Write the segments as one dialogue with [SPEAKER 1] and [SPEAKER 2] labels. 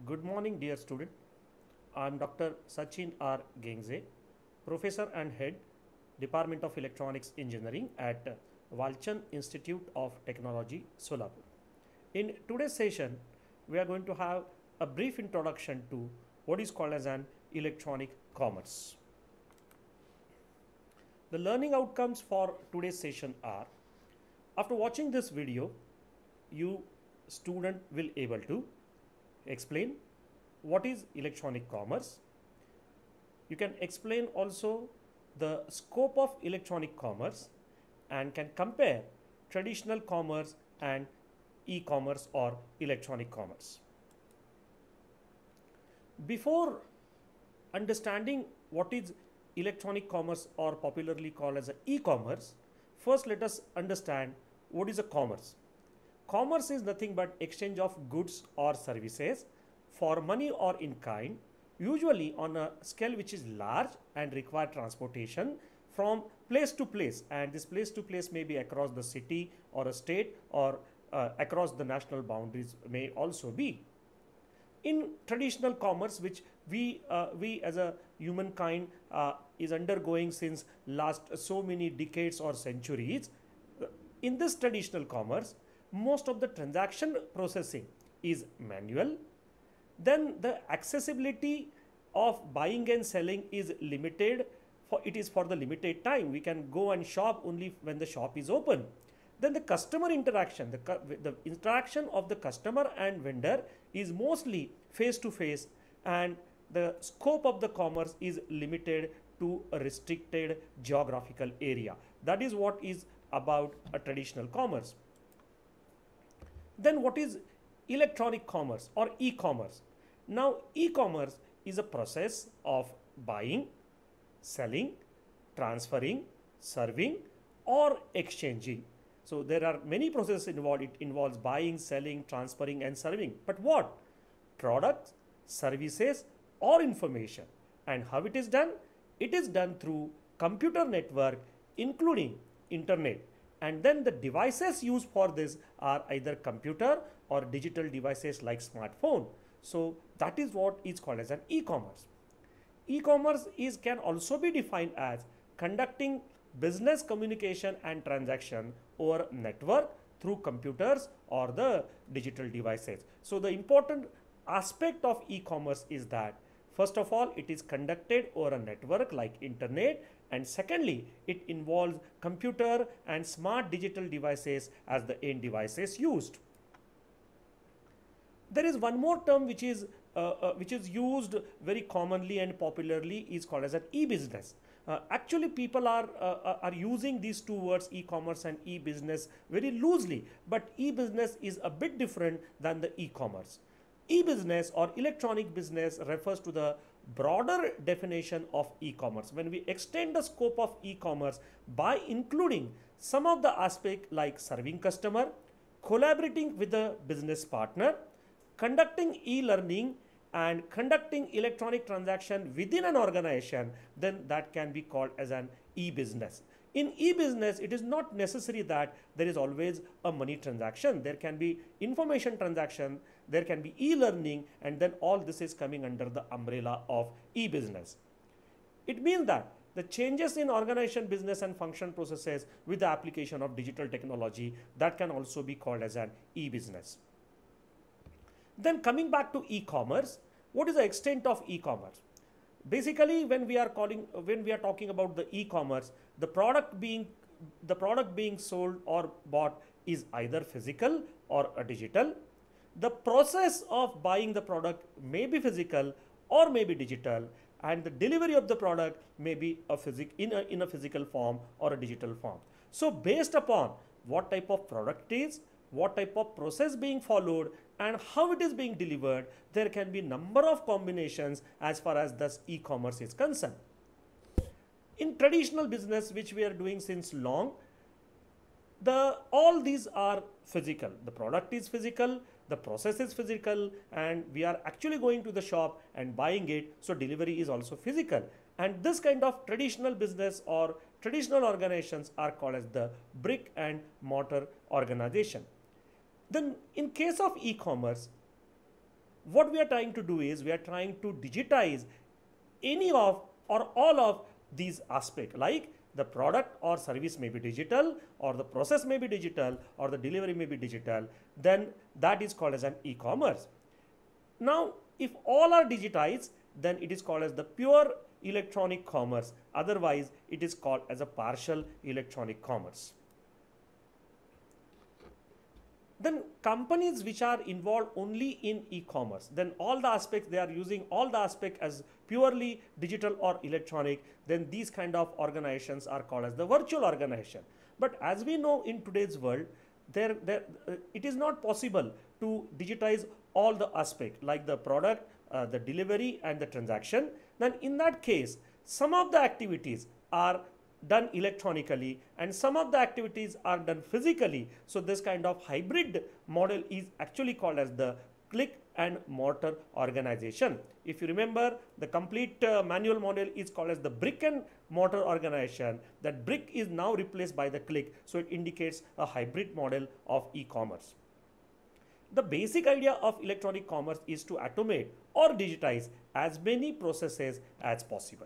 [SPEAKER 1] Good morning, dear student. I am Dr. Sachin R. Gengze, Professor and Head, Department of Electronics Engineering at Walchand Institute of Technology, Solapur. In today's session, we are going to have a brief introduction to what is called as an electronic commerce. The learning outcomes for today's session are, after watching this video, you student will able to explain what is electronic commerce. You can explain also the scope of electronic commerce and can compare traditional commerce and e-commerce or electronic commerce. Before understanding what is electronic commerce or popularly called as e-commerce, first let us understand what is a commerce. Commerce is nothing but exchange of goods or services for money or in kind, usually on a scale which is large and require transportation from place to place, and this place to place may be across the city or a state or across the national boundaries may also be. In traditional commerce, which we as a humankind is undergoing since last so many decades or centuries, in this traditional commerce, most of the transaction processing is manual. Then the accessibility of buying and selling is limited. It is for the limited time. We can go and shop only when the shop is open. Then the customer interaction, the interaction of the customer and vendor is mostly face to face, and the scope of the commerce is limited to a restricted geographical area. That is what is about a traditional commerce. Then what is electronic commerce or e-commerce? Now e-commerce is a process of buying, selling, transferring, serving or exchanging. So there are many processes involved. It involves buying, selling, transferring and serving. But what? Products, services or information. And how it is done? It is done through computer network including internet. And then the devices used for this are either computer or digital devices like smartphone. So that is what is called as an e-commerce. E-commerce can also be defined as conducting business communication and transaction over network through computers or the digital devices. So the important aspect of e-commerce is that first of all, it is conducted over a network like internet, and secondly, it involves computer and smart digital devices as the end devices used. There is one more term which is used very commonly and popularly, is called as an e-business. Actually, people are using these two words, e-commerce and e-business, very loosely, but e-business is a bit different than the e-commerce. E-business or electronic business refers to the broader definition of e-commerce. When we extend the scope of e-commerce by including some of the aspects like serving customer, collaborating with a business partner, conducting e-learning and conducting electronic transaction within an organization, then that can be called as an e-business. In e-business, it is not necessary that there is always a money transaction. There can be information transaction, there can be e-learning, and then all this is coming under the umbrella of e-business. It means that the changes in organization, business and function processes with the application of digital technology, that can also be called as an e-business. Then coming back to e-commerce, what is the extent of e-commerce? Basically, when we are talking about the e-commerce, the product being sold or bought is either physical or a digital. The process of buying the product may be physical or may be digital, and the delivery of the product may be in a physical form or a digital form. So based upon what type of product it is, what type of process being followed and how it is being delivered, there can be number of combinations as far as this e-commerce is concerned. In traditional business, which we are doing since long, all these are physical. The product is physical, the process is physical, and we are actually going to the shop and buying it, so delivery is also physical. And this kind of traditional business or traditional organizations are called as the brick and mortar organization. Then in case of e-commerce, what we are trying to do is we are trying to digitize any of or all of these aspects, like the product or service may be digital, or the process may be digital, or the delivery may be digital, then that is called as an e-commerce. Now, if all are digitized, then it is called as the pure electronic commerce. Otherwise, it is called as a partial electronic commerce. Then companies which are involved only in e-commerce, then all the aspects, they are using all the aspects as purely digital or electronic, then these kind of organizations are called as the virtual organization. But as we know in today's world, it is not possible to digitize all the aspects like the product, the delivery and the transaction. Then in that case, some of the activities are done electronically and some of the activities are done physically. So this kind of hybrid model is actually called as the click and mortar organization. If you remember, the complete manual model is called as the brick and mortar organization. That brick is now replaced by the click, so it indicates a hybrid model of e-commerce. The basic idea of electronic commerce is to automate or digitize as many processes as possible.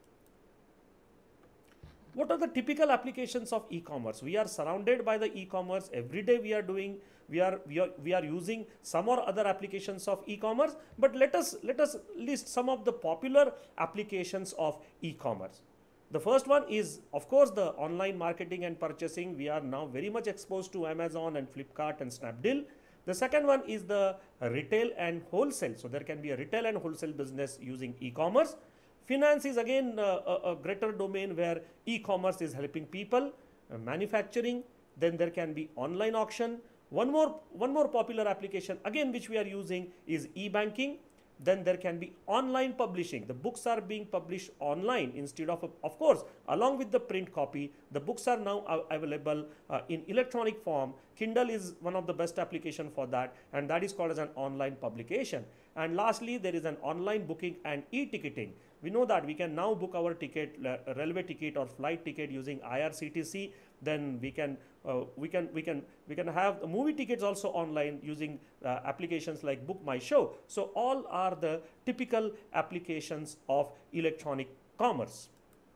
[SPEAKER 1] What are the typical applications of e-commerce? We are surrounded by the e-commerce every day. We are using some or other applications of e-commerce, but let us list some of the popular applications of e-commerce. The first one is, of course, the online marketing and purchasing. We are now very much exposed to Amazon and Flipkart and Snapdeal. The second one is the retail and wholesale. So there can be a retail and wholesale business using e-commerce. Finance is again a greater domain where e-commerce is helping people. Manufacturing, then there can be online auction. One more popular application again which we are using is e-banking. Then there can be online publishing. The books are being published online instead of course, along with the print copy. The books are now available in electronic form. Kindle is one of the best application for that, and that is called as an online publication. And lastly, there is an online booking and e-ticketing. We know that we can now book our ticket, railway ticket or flight ticket using IRCTC. Then we can have the movie tickets also online using applications like Book My Show. So all are the typical applications of electronic commerce.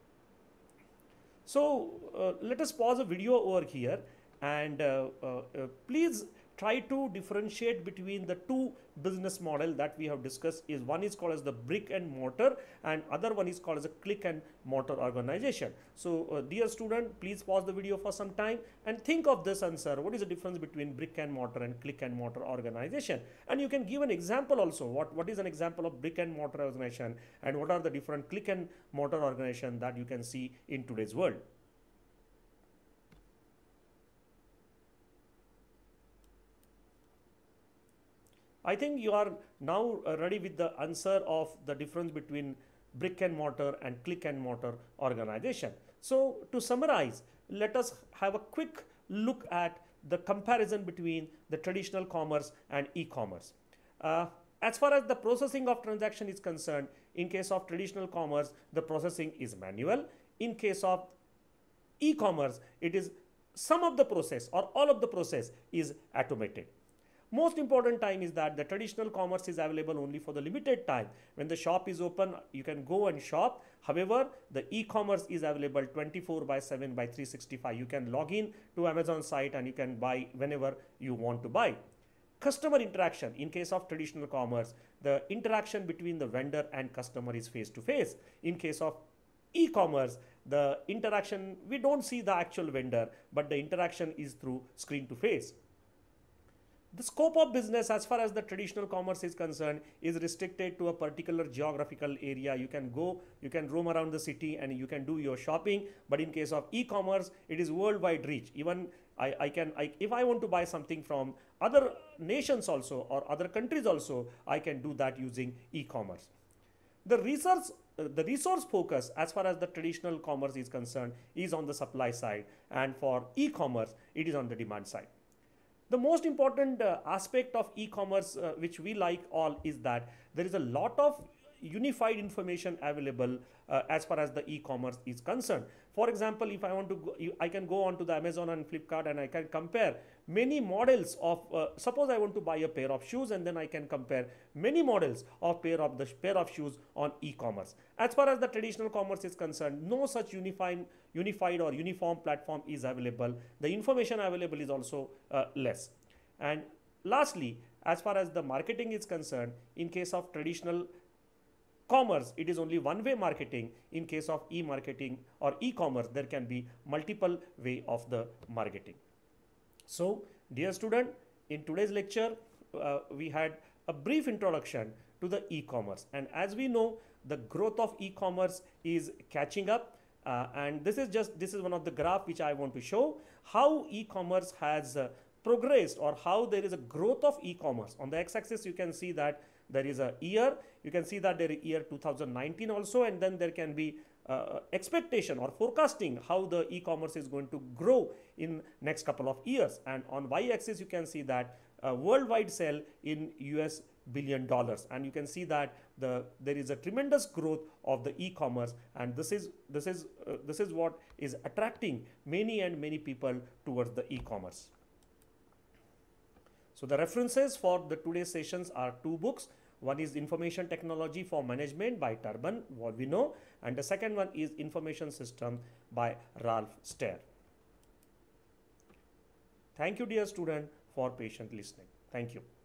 [SPEAKER 1] So let us pause the video over here and please try to differentiate between the two business model that we have discussed. Is one is called as the brick and mortar and other one is called as a click and mortar organization. So dear student, please pause the video for some time and think of this answer. What is the difference between brick and mortar and click and mortar organization? And you can give an example also. What is an example of brick and mortar organization and what are the different click and mortar organization that you can see in today's world? I think you are now ready with the answer of the difference between brick and mortar and click and mortar organization. So to summarize, let us have a quick look at the comparison between the traditional commerce and e-commerce. As far as the processing of transaction is concerned, in case of traditional commerce, the processing is manual. In case of e-commerce, it is some of the process or all of the process is automated. Most important time is that the traditional commerce is available only for the limited time. When the shop is open, you can go and shop. However, the e-commerce is available 24/7 by 365. You can log in to Amazon site and you can buy whenever you want to buy. Customer interaction, in case of traditional commerce, the interaction between the vendor and customer is face to face. In case of e-commerce, the interaction, we don't see the actual vendor, but the interaction is through screen to face. The scope of business as far as the traditional commerce is concerned is restricted to a particular geographical area. You can go, you can roam around the city and you can do your shopping. But in case of e-commerce, it is worldwide reach. Even if I want to buy something from other nations also or other countries also, I can do that using e-commerce. The resource focus as far as the traditional commerce is concerned is on the supply side, and for e-commerce, it is on the demand side. The most important aspect of e-commerce which we like all is that there is a lot of unified information available as far as the e-commerce is concerned. For example, if I want to go, I can go on to the Amazon and Flipkart and I can compare many models of, suppose I want to buy a pair of shoes, and then I can compare many models of pair of shoes on e-commerce. As far as the traditional commerce is concerned, no such unified or uniform platform is available. The information available is also less. And lastly, as far as the marketing is concerned, in case of traditional commerce, it is only one way marketing. In case of e-marketing or e-commerce, there can be multiple way of the marketing. So, dear student, in today's lecture, we had a brief introduction to the e-commerce, and as we know, the growth of e-commerce is catching up, and this is one of the graph which I want to show how e-commerce has progressed, or how there is a growth of e-commerce. On the x-axis, you can see that there is a year. You can see that there is year 2019 also, and then there can be expectation or forecasting how the e-commerce is going to grow in next couple of years. And on y-axis, you can see that worldwide sale in US billion dollars, and you can see that there is a tremendous growth of the e-commerce, and this is what is attracting many people towards the e-commerce. So the references for the today's sessions are two books. One is Information Technology for Management by Turban Volvino, and the second one is Information System by Ralph Stehr. Thank you, dear student, for patient listening. Thank you.